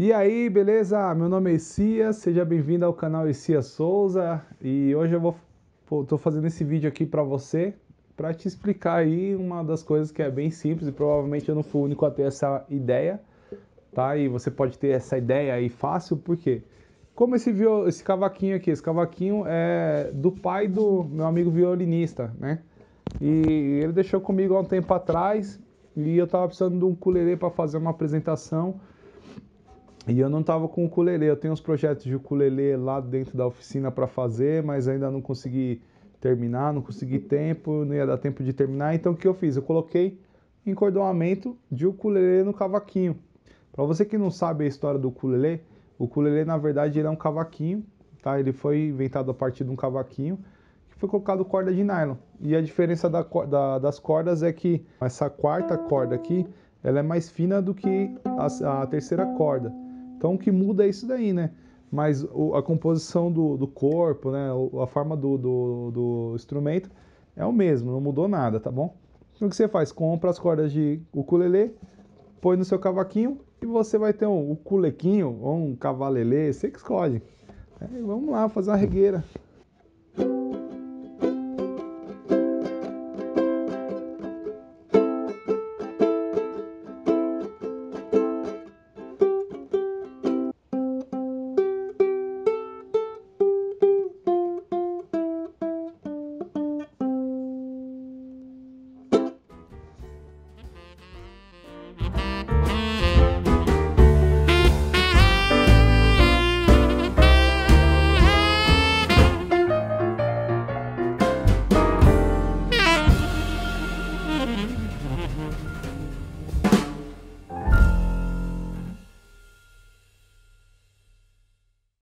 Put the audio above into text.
E aí, beleza? Meu nome é Essias, seja bem-vindo ao canal Essias Souza e hoje tô fazendo esse vídeo aqui para você para te explicar aí uma das coisas que é bem simples e provavelmente eu não fui o único a ter essa ideia, tá? E você pode ter essa ideia aí fácil, por quê? Como esse cavaquinho aqui, esse cavaquinho é do pai do meu amigo violinista, né? E ele deixou comigo há um tempo atrás e eu tava precisando de um ukulele para fazer uma apresentação. E eu não estava com o ukulele, eu tenho uns projetos de ukulele lá dentro da oficina para fazer, mas ainda não consegui terminar, não consegui tempo, não ia dar tempo de terminar, então o que eu fiz? Eu coloquei encordoamento de ukulele no cavaquinho. Para você que não sabe a história do ukulele, o ukulele na verdade ele é um cavaquinho, tá? Ele foi inventado a partir de um cavaquinho que foi colocado corda de nylon. E a diferença das cordas é que essa quarta corda aqui, ela é mais fina do que a terceira corda. Então o que muda é isso daí, né? Mas a composição do corpo, né? A forma do instrumento é o mesmo, não mudou nada, tá bom? Então o que você faz? Compra as cordas de ukulele, põe no seu cavaquinho e você vai ter um ukulequinho ou um cavalelê, você que escolhe. Vamos lá fazer uma regueira.